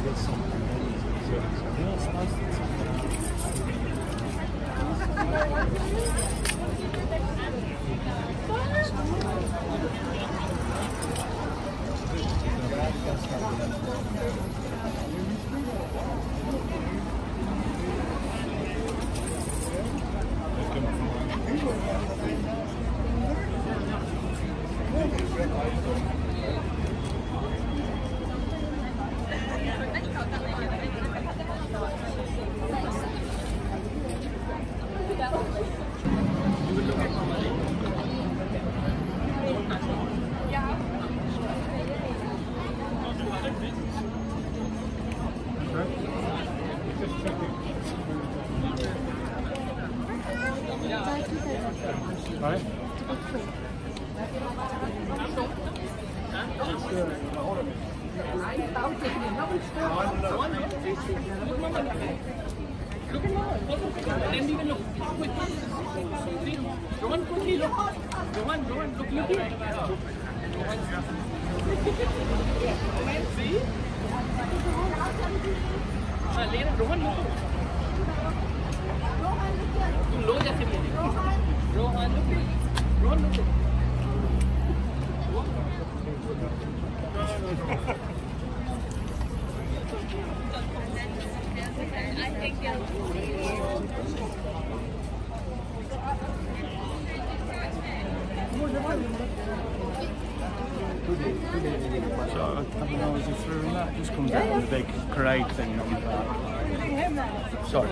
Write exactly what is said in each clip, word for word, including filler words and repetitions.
So I don't know, is he through in that? Just comes out on the big parade thing on the back. Sorry.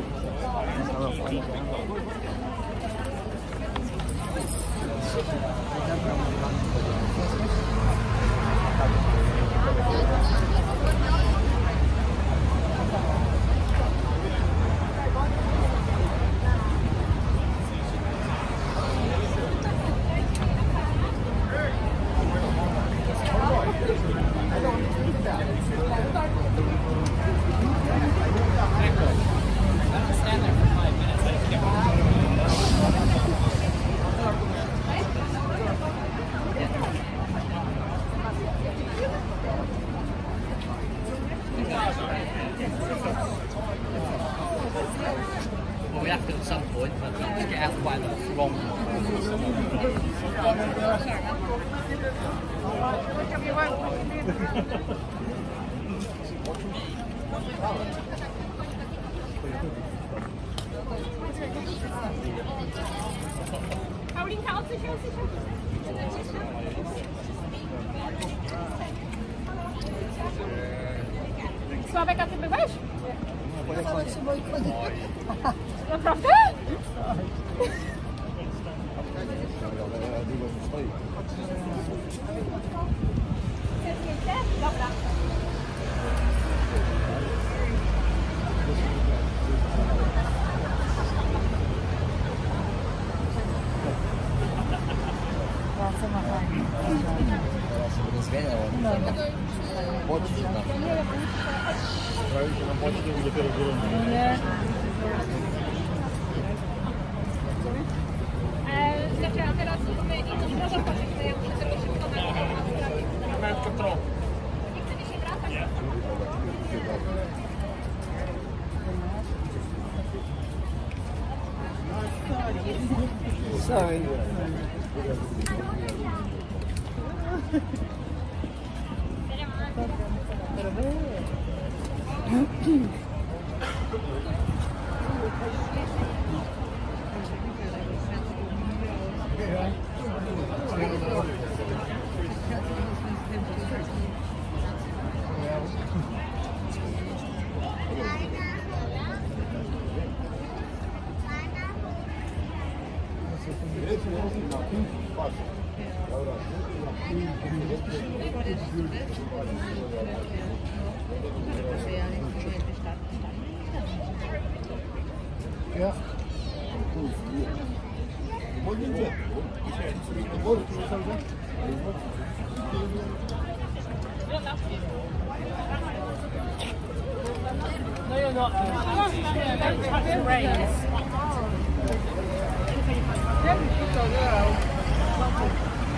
Well, we have to at some point, but let's get out of the way that's wrong. Paulinka, odsuń się, odsuń się. Sławek, a ty byłeś? Sławek się boi kody. Naprawdę? Dobra. Bardzo ma fajnie. Teraz się nie zmienia, No. bądź się tam. Prawie się nam płaci, to dopiero górą. Nie. Znaczy, a teraz my inną drogą poszliśmy, jak muszę tego szybko na Miałem kontrolę. Nie chcecie się wracać? Sorry. Ja. No, you're not. It's rains.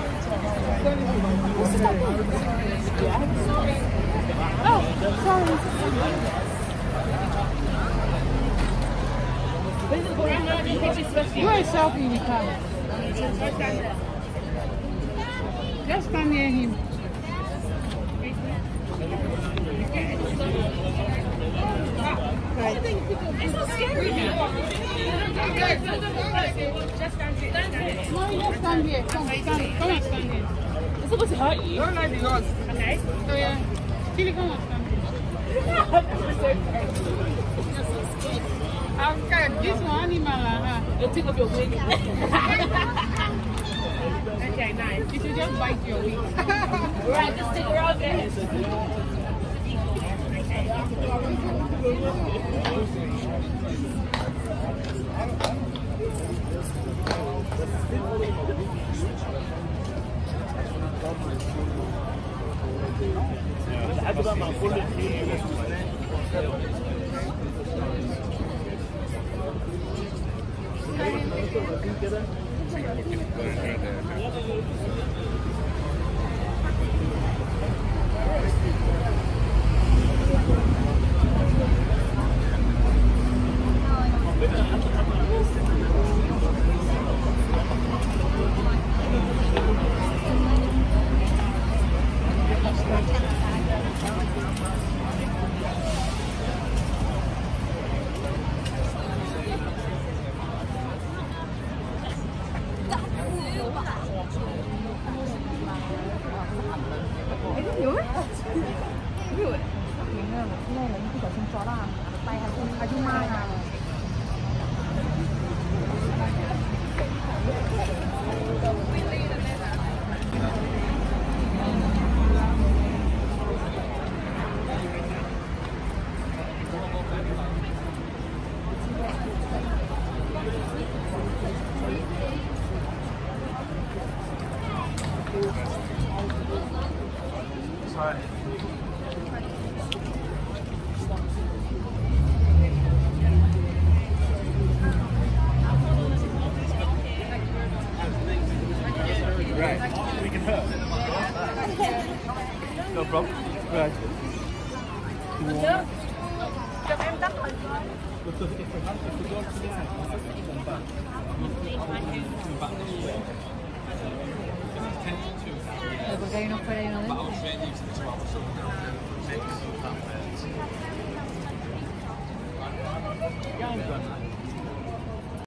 Oh, sorry. Where is selfie in the car? Just stand near him. It's not scary. Just stand here. No, you just stand here. Come, stand. Come and stand here. It's supposed to hurt you. Don't let me yours. Okay. So yeah. Chili, come and stand here. I'm scared. This one animal, huh? You'll take off your wig. Okay, nice. You should just bite your wig. Right, just stick around there. No problem. Right. Perché hay unos fuera y unos dentro. Yeah, I'm done.